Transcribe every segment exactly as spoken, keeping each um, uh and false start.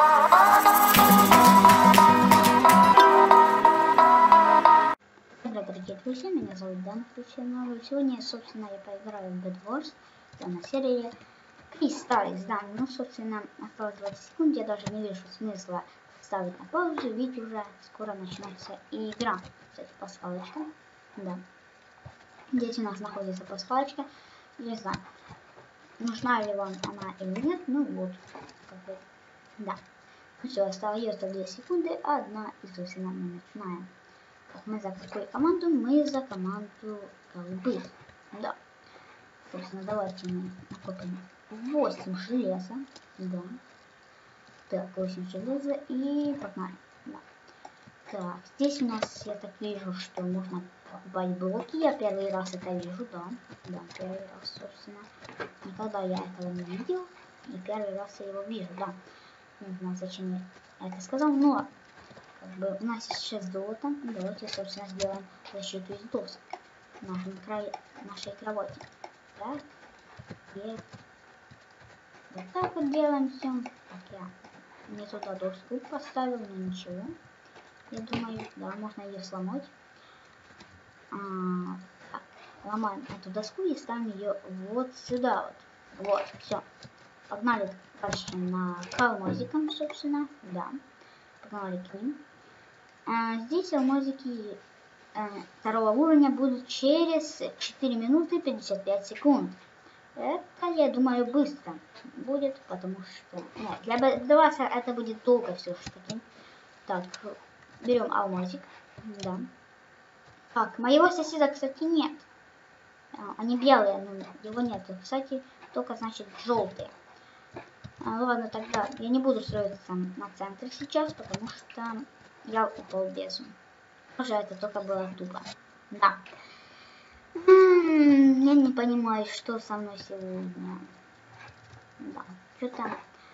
Дорогие друзья, меня зовут Дан. Сегодня, собственно, я поиграю в Bed Wars. На серии Крисtal издание. Ну, собственно, осталось двадцать секунд. Я даже не вижу смысла ставить на паузу, ведь уже скоро начнется игра. Кстати, пасхалочка. Да. Здесь у нас находится пасхалочка. Не знаю, нужна ли вам она или нет. Ну вот. Как бы. Да. Все, осталось две секунды. Одна и, собственно, мы начинаем. Мы за какую команду? Мы за команду голубых. Да. Собственно, давайте мы накопим восемь железа. Да. Так, восемь железа и погнали. Да. Так, здесь у нас, я так вижу, что можно покупать блоки. Я первый раз это вижу, да. Да, первый раз, собственно. Никогда я этого не видел. И первый раз я его вижу, да. Не знаю, зачем я это сказал, но как бы у нас есть шесть золота. Давайте, собственно, сделаем защиту из досок нашей, край... нашей кровати. Так. И вот так вот делаем все. Так, я не туда доску поставил, но ничего. Я думаю, да, можно ее сломать. А, так, ломаем эту доску и ставим ее вот сюда вот. Вот, все. Погнали дальше на алмазикам, собственно. Да. Погнали к ним. А, здесь алмазики а, второго уровня будут через четыре минуты пятьдесят пять секунд. Это, я думаю, быстро будет, потому что... Нет, для, для вас это будет долго все же таки. Так, берем алмазик. Да. Так, моего соседа, кстати, нет. Они белые, но его нет. Кстати, только, значит, желтые. А, ладно, тогда я не буду строиться на центре сейчас, потому что я упал в бездну. Тоже это только было тупо. Да. М-м, я не понимаю, что со мной сегодня. Да, что-то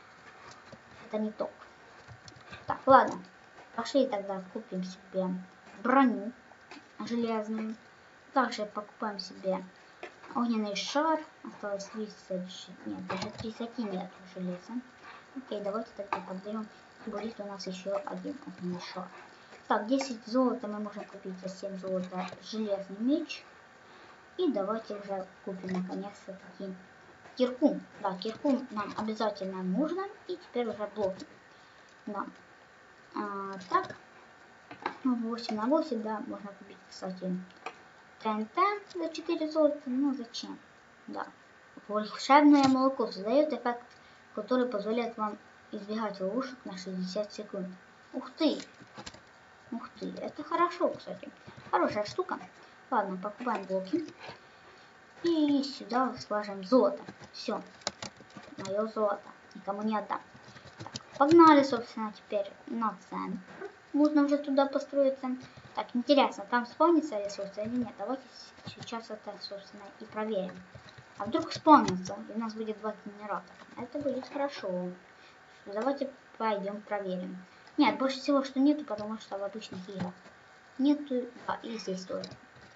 это не то. Так, ладно. Пошли тогда купим себе броню железную. Также покупаем себе огненный шар. Осталось тридцать. Нет, даже тридцать нет железа. Окей, давайте тогда подберем. Будет у нас еще один огненный шар. Так, десять золота мы можем купить за семь золота железный меч. И давайте уже купим наконец-то таки кирку. Да, кирку нам обязательно нужно. И теперь уже блоки. Да. А, так. восемь на восемь, да, можно купить, кстати, ТНТ за четыре золота. Ну, зачем? Да. Волшебное молоко создает эффект, который позволяет вам избегать ловушек на шестьдесят секунд. Ух ты! Ух ты, это хорошо, кстати. Хорошая штука. Ладно, покупаем блоки. И сюда сложим золото. Все. Мое золото. Никому не отдам. Так, погнали, собственно, теперь на центр. Нужно уже туда построиться. Так, интересно, там спавнится ресурсы или нет? Давайте сейчас это, собственно, и проверим. А вдруг спавнится, и у нас будет два генератора. Это будет хорошо. Давайте пойдем проверим. Нет, больше всего, что нету, потому что в обычных играх нету. Да, и здесь тоже.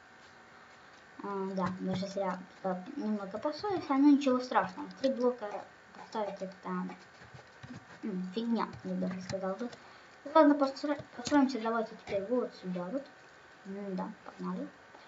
А, да, даже зря немного поссорился, но ничего страшного. Три блока поставить это м, фигня, я даже сказал бы. Ладно, построимся, давайте теперь вот сюда вот. М, да, погнали.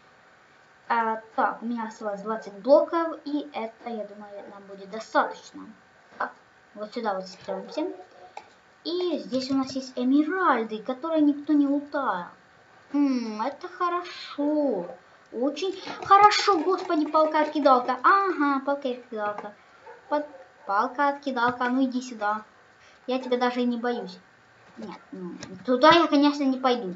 А, так, у меня осталось двадцать блоков, и это, я думаю, нам будет достаточно. Так, вот сюда вот строимся. И здесь у нас есть эмеральды, которые никто не лутал. М, это хорошо. Очень хорошо, господи, палка-откидалка. Ага, палка-откидалка. Под... Палка-откидалка, ну иди сюда. Я тебя даже и не боюсь. Нет, ну, туда я, конечно, не пойду.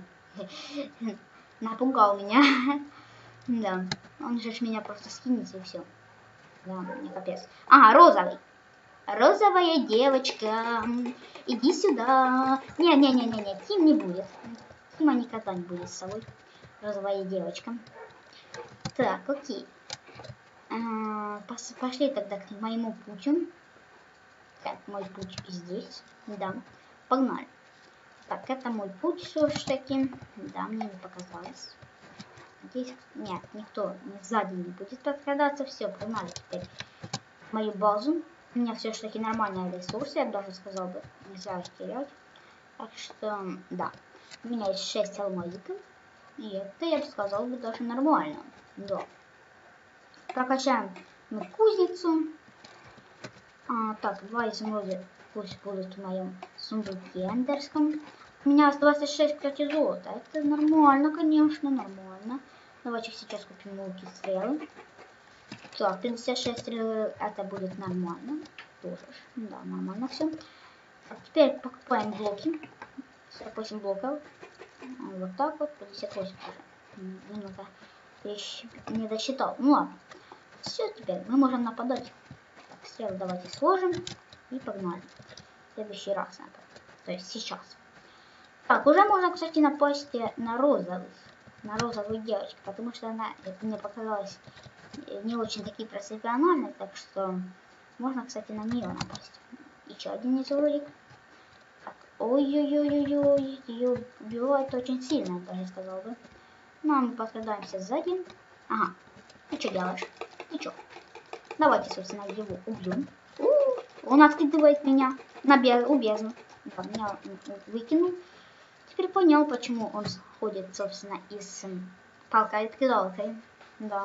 Напугал меня. Да, он же меня просто скинется и все. Да, мне капец. Ага, розовый. Розовая девочка. Иди сюда. Не-не-не-не-не, Тим не будет. Тима никогда не будет с собой. Розовая девочка. Так, окей. А, пошли тогда к моему путю. Так, мой путь здесь. Да, погнали. Так, это мой путь все-таки. Да, мне не показалось. Здесь нет, никто не сзади не будет подкрадаться. Все, погнали теперь в мою базу. У меня все-таки нормальные ресурсы, я бы даже сказал бы. Нельзя их терять. Так что, да. У меня есть шесть алмазиков. И это, я бы сказал, бы даже нормально. Да. Прокачаем мы кузницу. А, так, два изумруда пусть будут в моем сундуке эндерском. У меня двадцать шесть, кстати, золота. Это нормально, конечно, нормально. Давайте сейчас купим луки, стрелы. Так, пятьдесят шесть стрел, это будет нормально. Тоже, да, нормально все. Так, теперь покупаем блоки. сорок восемь блоков. Вот так вот, пятьдесят восемь уже. Немного не досчитал. Ну ладно. Все, теперь мы можем нападать. Так, стрелы давайте сложим. И погнали. В следующий раз надо. То есть сейчас. Так, уже можно, кстати, напасть на розовых. На розовую девочку. Потому что она, это мне показалось, не очень такие профессиональные. Так что можно, кстати, на нее напасть. Еще один изумрудик. Ой-ой-ой-ой-ой, ее убивают очень сильно, я даже сказал бы. Ну, а мы подкрадаемся сзади. Ага, ты что делаешь? Ты что? Давайте, собственно, его убьем. Он откидывает меня на бездну. Да, меня выкинул. Теперь понял, почему он ходит, собственно, из палкой-откидалкой. Да.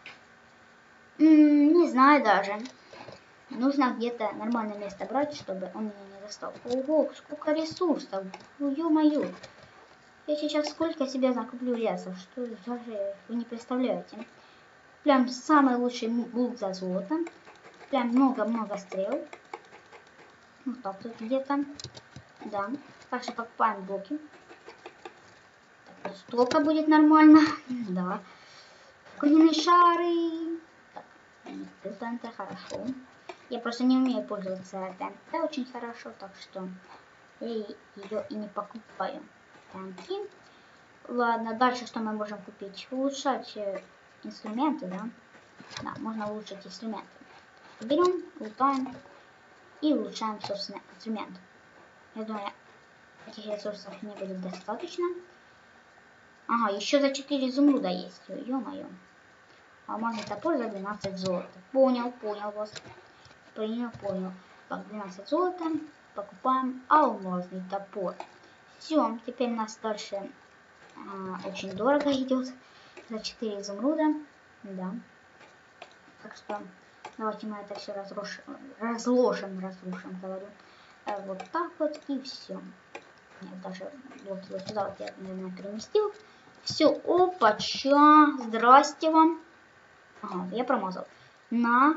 М-м, не знаю даже. Нужно где-то нормальное место брать, чтобы он меня не достал. Ого, сколько ресурсов. Ну, ё-моё. Я сейчас сколько себе накуплю лесов, что даже вы не представляете. Прям самый лучший лук за золото. Прям много-много стрел. Вот так тут где-то. Да. Также покупаем блоки. Так, столько будет нормально. Да. Огненные шары. Так, это хорошо. Я просто не умею пользоваться ТНТ очень хорошо, так что я ее и не покупаю. ТНТ. Ладно, дальше что мы можем купить? Улучшать инструменты, да? Да, можно улучшить инструменты. Берем, лутаем и улучшаем, собственно, инструмент. Я думаю, этих ресурсов не будет достаточно. Ага, еще за четыре изумруда есть. Ё-моё. Алмазный топор за двенадцать золота. Понял, понял вас. Понял, понял. Так, двенадцать золота. Покупаем алмазный топор. Все, теперь у нас дальше а, очень дорого идет. За четыре изумруда. Да. Так что давайте мы это все разрушим, разложим, разрушим, говорю. А вот так вот и все. Нет, даже вот, вот сюда вот я, наверное, переместил. Все, опача. Здрасте вам. Ага, я промазал. На.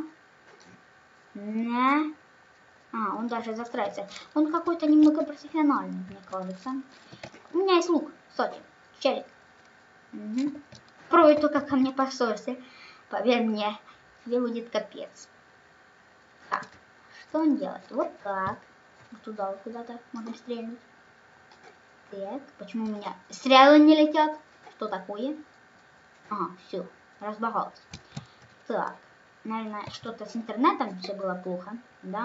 На. А, он даже застраивается. Он какой-то немного профессиональный, мне кажется. У меня есть лук, кстати. Челик. Угу. Пробуй только ко мне поссорься. Поверь мне, тебе будет капец. Так, что он делает? Вот так. Вот туда вот куда-то можем стрельнуть. Так, почему у меня стрелы не летят? Что такое? Ага, все, разбагалось. Так, наверное, что-то с интернетом все было плохо, да?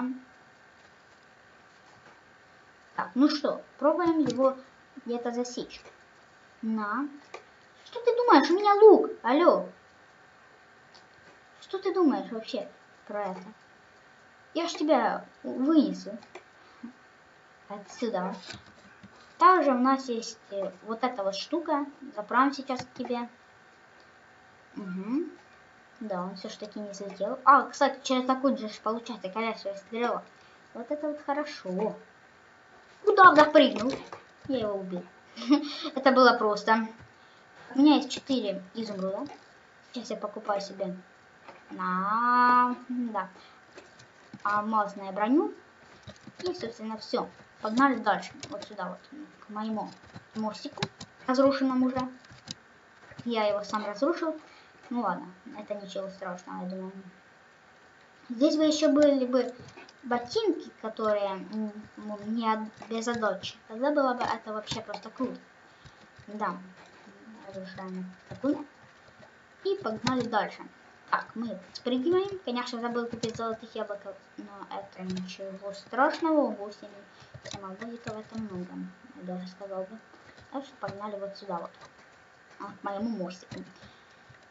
Так, ну что, пробуем его где-то засечь. На. Что ты думаешь? У меня лук. Алло. Что ты думаешь вообще про это? Я ж тебя вынесу отсюда. Также у нас есть вот эта вот штука. Заправим сейчас к тебе. Угу. Да, он все-таки не взлетел. А, кстати, через такой же получается колесо стрела. Вот это вот хорошо. Куда запрыгнул? Я его убил. Это было просто. У меня есть четыре изумруда. Сейчас я покупаю себе на, да, алмазную броню. И, собственно, все. Погнали дальше. Вот сюда вот, к моему мостику, разрушенному уже. Я его сам разрушил. Ну ладно, это ничего страшного, я думаю. Здесь бы еще были бы ботинки, которые не без задачи. Тогда было бы это вообще просто круто. Да. Разрушаем такую. И погнали дальше. Так, мы спрыгиваем. Конечно, забыл купить золотых яблок, но это ничего страшного. восемь самовозиков это много, я даже сказал бы. Так что погнали вот сюда вот. А, к моему мостику.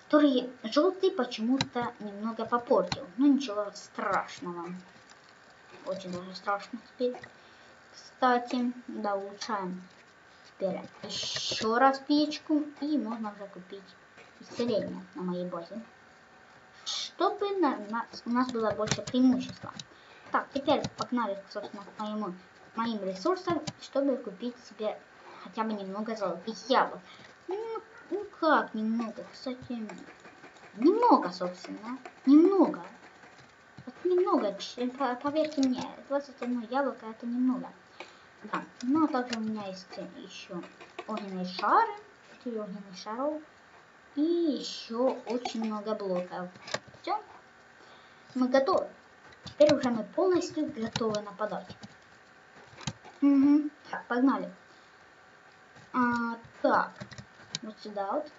который желтый почему-то немного попортил. Ну ничего страшного. Очень даже страшно теперь. Кстати, да, улучшаем теперь еще раз печку. И можно уже купить исцеление на моей базе. Чтобы на, на, у нас было больше преимущества. Так, теперь погнали, собственно, к моему, моим ресурсам, чтобы купить себе хотя бы немного золотых яблок. Ну, ну как немного, кстати, немного, собственно, немного. Это немного, поверьте мне, двадцать одно яблоко это немного. Да, но также у меня есть еще огненные шары, четыре огненных шаров и еще очень много блоков. Все, мы готовы. Теперь уже мы полностью готовы нападать. Угу. Так, погнали. А, так, вот сюда вот.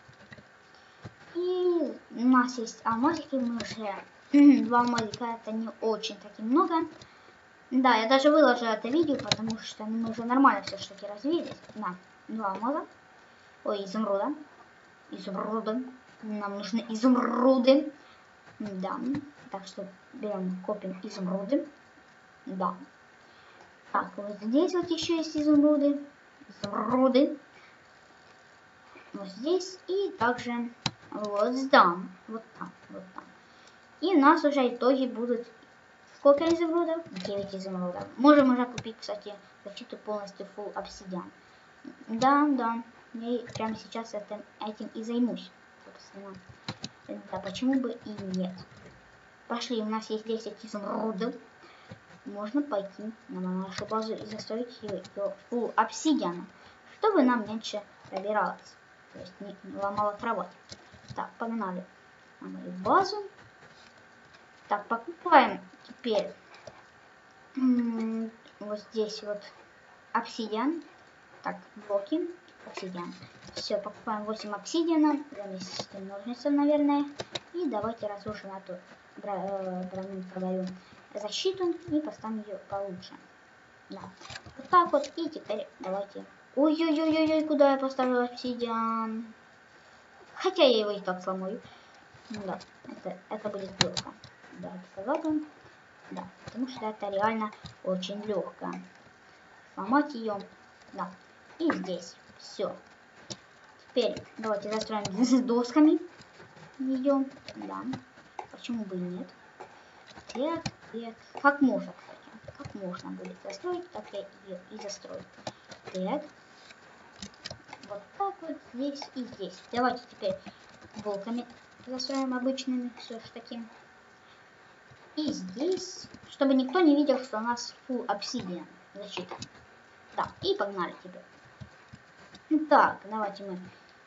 И у нас есть алмазики, мы уже два алмазика, это не очень таки много. Да, я даже выложу это видео, потому что ну, мы уже нормально все-таки развились. На, два алмаза. Ой, изумруда. Изумруды. Нам нужны изумруды. Да. Так что берем, копим изумруды. Да. Так, вот здесь вот еще есть изумруды. Изумруды. Вот здесь. И также вот там. Вот там. Вот там. И у нас уже итоги будут. Сколько изумрудов? девять изумрудов. Можем уже купить, кстати, защиту полностью full обсидиан. Да, да. Я прямо сейчас это, этим и займусь. Собственно. Да, почему бы и нет. Пошли, у нас есть десять изумрудов. Можно пойти на нашу базу и застроить ее, ее full обсидиана, чтобы нам меньше пробиралось. То есть не, не ломала кровать. Так, погнали на мою базу. Так, покупаем теперь вот здесь вот обсидиан. Так, блоки, обсидиан. Все, покупаем восемь обсидиана, вместе ножницы, наверное. И давайте разрушим эту броню, говорю, защиту и поставим ее получше. Да. Вот так вот. И теперь давайте. Ой-ой-ой-ой, куда я поставил обсидиан? Хотя я его и так сломаю. Ну да, это, это будет легко. Да, показываем. Да, потому что это реально очень легко. Сломать ее. Да. И здесь. Все. Теперь давайте застроим с досками ее. Да. Почему бы и нет? Так, так. Как можно, кстати. Как можно будет застроить, так я ее и застрою. Так. Вот так вот здесь и здесь. Давайте теперь блоками застроим обычными. Все ж таки. И здесь, чтобы никто не видел, что у нас full обсидиан защита. Да, и погнали теперь. Так, давайте мы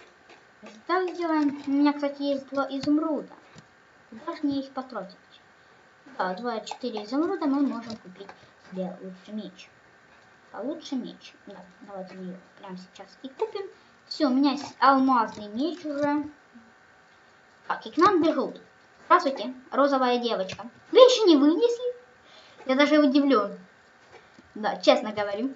так сделаем. У меня, кстати, есть два изумруда. Куда же мне их потратить? Да, два четыре изумруда мы можем купить себе лучший меч. Получше меч. Да, давайте мы ее прямо сейчас и купим. Все, у меня есть алмазный меч уже. Так, и к нам бегут. Здравствуйте, розовая девочка. Вы еще не вынесли? Я даже удивлен. Да, честно говорю.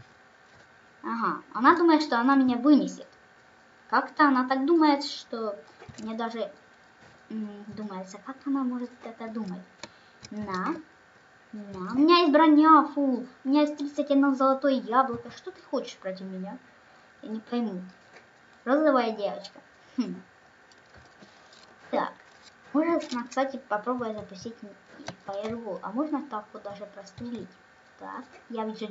Ага, она думает, что она меня вынесет. Как-то она так думает, что мне даже думается, как она может это думать. На, на, у меня есть броня, фу, у меня есть тридцать одно золотое яблоко. Что ты хочешь против меня? Я не пойму. Розовая девочка. Хм. Так, можно, кстати, попробовать запустить фаервол. А можно так вот даже прострелить. Так, я вижу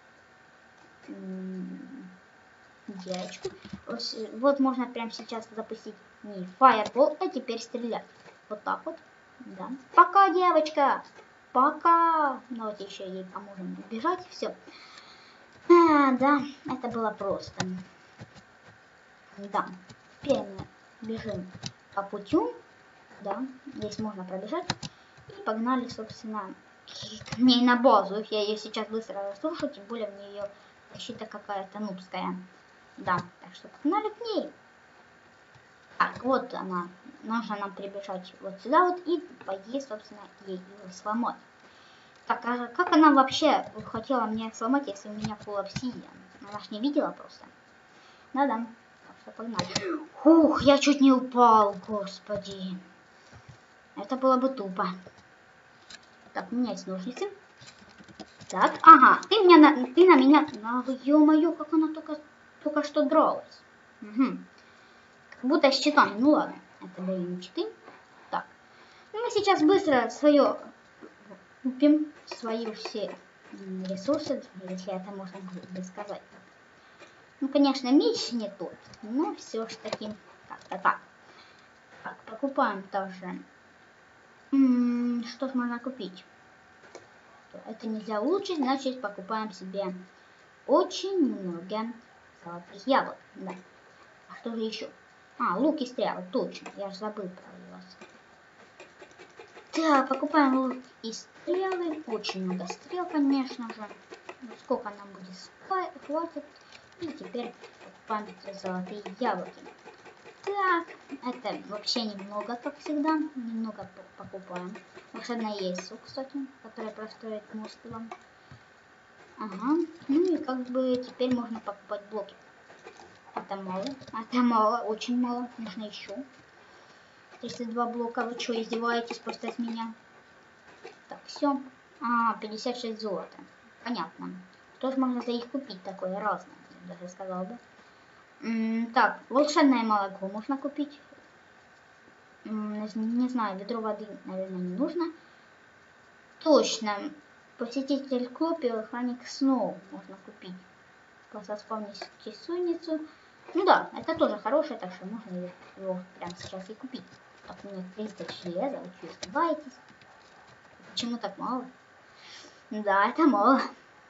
девочку. Вот можно прямо сейчас запустить не фаербол, а теперь стрелять. Вот так вот. Да. Пока, девочка. Пока. Давайте еще ей поможем бежать. Все. А, да, это было просто. Да. Теперь мы бежим по путю. Да, здесь можно пробежать. И погнали, собственно, к ней на базу. Я ее сейчас быстро разрушу, тем более у нее защита какая-то нубская. Да, так что погнали к ней. Так, вот она. Нужно нам прибежать вот сюда вот и пойти, собственно, ей его сломать. Так, а как она вообще хотела мне сломать, если у меня full обсидиан? Она ж не видела просто. Да-да. Так Все, погнали. Ух, я чуть не упал, господи. Это было бы тупо. Так, менять ножницы. Так, ага, ты, меня на, ты на меня... Ё-моё, как она только, только что дралась. Угу. Как будто щитами. Ну ладно, это были мечты. Так, ну, мы сейчас быстро свое купим, свои все ресурсы, если это можно бы сказать. Ну, конечно, меч не тот, но все ж таки как-то так. Так, покупаем также. М-м, что ж можно купить? Это нельзя улучшить, значит покупаем себе очень много золотых яблок. Да. А что же еще? А, лук и стрелы, точно, я же забыл про вас. Так, покупаем лук и стрелы, очень много стрел, конечно же. Ну, сколько нам будет хватит. И теперь покупаем золотые яблоки. Так, это вообще немного, как всегда. Немного покупаем. Волшебное яйцо, кстати, которое простроит мозг вам. Ага. Ну и как бы теперь можно покупать блоки. Это мало. Это мало, очень мало. Нужно еще. тридцать два блока. Вы что, издеваетесь просто с меня? Так, все. А, пятьдесят шесть золота. Понятно. Что же можно за их купить такое разное, я даже сказал бы. М-м, так, волшебное молоко можно купить. М-м, не знаю, ведро воды, наверное, не нужно. Точно. Посетитель Клопи, охранник Сноу можно купить. Заспавнить часовницу. Ну да, это тоже хорошее, так что можно его прямо сейчас и купить. Так, у меня тридцать железа, вы что, издеваетесь? Почему так мало? Да, это мало.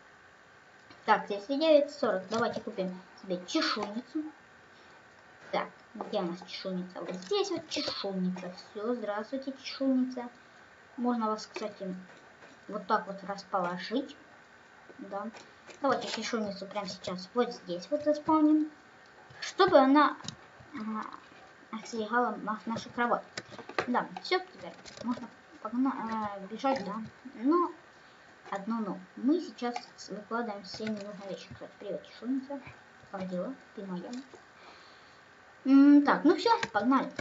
Так, тридцать девять сорок. Давайте купим себе чешуйницу. Так, где у нас чешуйница? Вот здесь вот чешуйница. Все, здравствуйте, чешуйница. Можно вас, кстати, вот так вот расположить. Да. Давайте чешуйницу прямо сейчас вот здесь вот заспавним. Чтобы она ага, остерегала нашу кровать. Да, все, теперь можно погна э, бежать, да. Но одно но. Мы сейчас выкладываем все ненужные вещи. Кстати, привет, чешуйница. Как дела? Ты моя. М-м, так, ну все, погнали.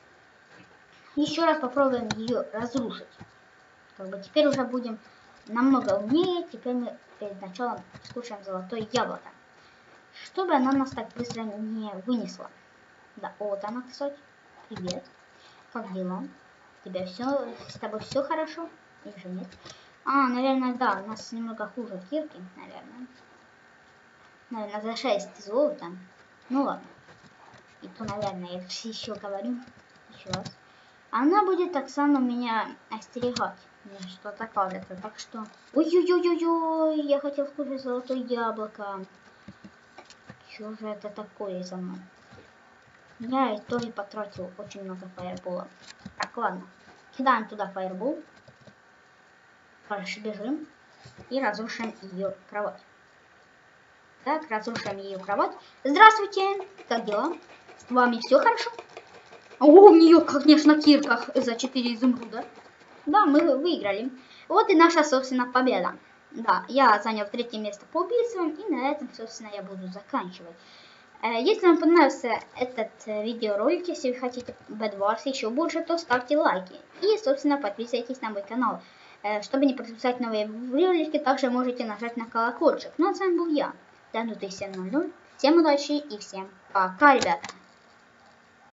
Еще раз попробуем ее разрушить. Как бы теперь уже будем намного умнее. Теперь мы перед началом скушаем золотое яблоко. Чтобы она нас так быстро не вынесла. Да, вот она, кстати. Привет. Как дела? Тебя все, с тобой все хорошо? Или же нет? А, наверное, да, у нас немного хуже кирки, наверное. Наверное, за шесть золота. Ну ладно. И то, наверное, я еще говорю. Еще раз. Она будет так само меня остерегать. Мне что-то кажется. Так что... Ой-ой-ой-ой-ой! Я хотел скушать золотое яблоко. Что же это такое за мной? Я тоже потратил очень много фаербола. Так, ладно. Кидаем туда фаербол. Дальше бежим. И разрушим ее кровать. Так, разрушаем ее кровать. Здравствуйте! Как дела? С вами все хорошо? О, у нее, конечно, кирка за четыре изумруда. Да, мы выиграли. Вот и наша, собственно, победа. Да, я занял третье место по убийствам. И на этом, собственно, я буду заканчивать. Если вам понравился этот видеоролик, если вы хотите Bed Wars еще больше, то ставьте лайки. И, собственно, подписывайтесь на мой канал. Чтобы не пропускать новые ролики, также можете нажать на колокольчик. Ну а с вами был я, Дану тысяча ноль ноль. Всем удачи и всем пока, ребята.